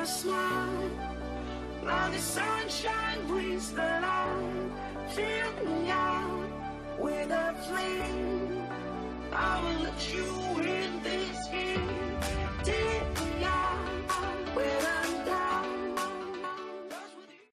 smile. Now the sunshine brings the light. Fill me out with a flame. I will let you